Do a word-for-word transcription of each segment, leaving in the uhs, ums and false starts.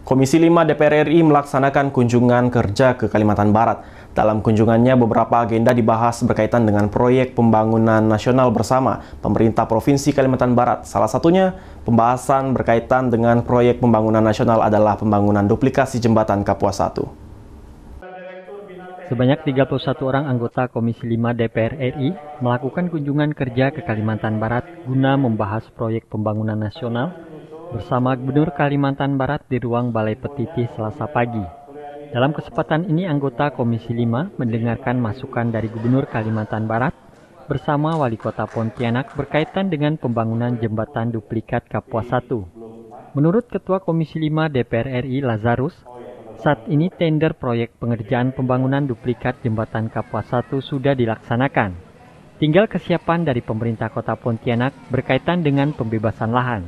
Komisi lima D P R R I melaksanakan kunjungan kerja ke Kalimantan Barat. Dalam kunjungannya, beberapa agenda dibahas berkaitan dengan proyek pembangunan nasional bersama pemerintah Provinsi Kalimantan Barat. Salah satunya, pembahasan berkaitan dengan proyek pembangunan nasional adalah pembangunan duplikasi jembatan Kapuas satu. Sebanyak tiga puluh satu orang anggota Komisi lima D P R R I melakukan kunjungan kerja ke Kalimantan Barat guna membahas proyek pembangunan nasional bersama Gubernur Kalimantan Barat di ruang Balai Petitih Selasa pagi. Dalam kesempatan ini, anggota Komisi lima mendengarkan masukan dari Gubernur Kalimantan Barat bersama Wali Kota Pontianak berkaitan dengan pembangunan jembatan duplikat Kapuas satu. Menurut Ketua Komisi lima D P R R I Lazarus, saat ini tender proyek pengerjaan pembangunan duplikat jembatan Kapuas satu sudah dilaksanakan. Tinggal kesiapan dari pemerintah Kota Pontianak berkaitan dengan pembebasan lahan.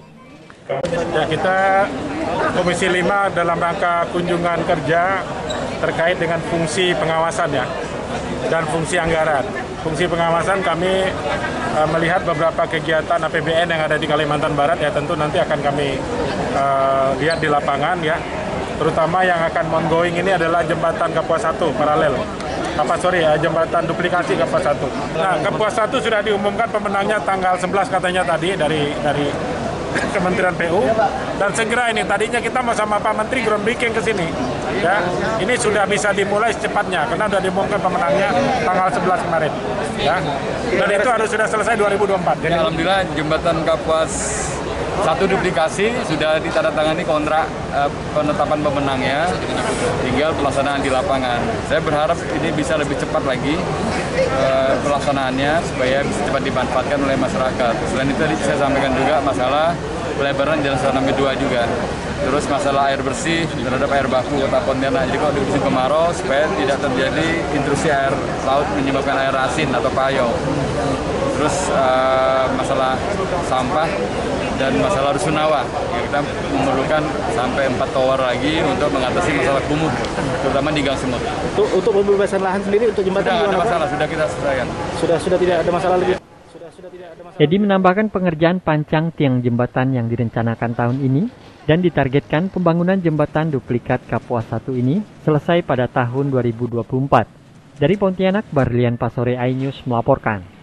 Ya, kita Komisi lima dalam rangka kunjungan kerja terkait dengan fungsi pengawasan ya, dan fungsi anggaran. Fungsi pengawasan kami uh, melihat beberapa kegiatan A P B N yang ada di Kalimantan Barat ya, tentu nanti akan kami uh, lihat di lapangan ya. Terutama yang akan ongoing ini adalah jembatan Kapuas satu paralel. Apa sorry ya, jembatan duplikasi Kapuas satu. Nah, Kapuas satu sudah diumumkan pemenangnya tanggal sebelas katanya tadi dari dari Kementerian P U, dan segera ini tadinya kita mau sama Pak Menteri groundbreaking ke sini. Ya, ini sudah bisa dimulai secepatnya karena sudah diumumkan pemenangnya tanggal sebelas kemarin. Ya. Dan itu harus sudah selesai dua ribu dua puluh empat. Jadi alhamdulillah jembatan Kapuas satu duplikasi sudah ditandatangani kontrak uh, penetapan pemenangnya, tinggal pelaksanaan di lapangan. Saya berharap ini bisa lebih cepat lagi uh, pelaksanaannya supaya bisa cepat dimanfaatkan oleh masyarakat. Selain itu tadi saya sampaikan juga masalah pelebaran jalan Suramadu dua juga. Terus masalah air bersih terhadap air baku Kota Pontianak. Jadi kalau di musim kemarau supaya tidak terjadi intrusi air laut menyebabkan air asin atau payau. Terus uh, masalah sampah dan masalah rusunawa, ya, kita memerlukan sampai empat tower lagi untuk mengatasi masalah kumuh, terutama di Gang Semut. Untuk, untuk pembebasan lahan sendiri untuk jembatan sudah ada masalah, Pak? Sudah kita selesaikan. Sudah sudah tidak ada masalah lagi. Sudah sudah tidak ada masalah. Edi menambahkan pengerjaan pancang tiang jembatan yang direncanakan tahun ini dan ditargetkan pembangunan jembatan duplikat Kapuas satu ini selesai pada tahun dua ribu dua puluh empat. Dari Pontianak, Barlian Pasore iNews melaporkan.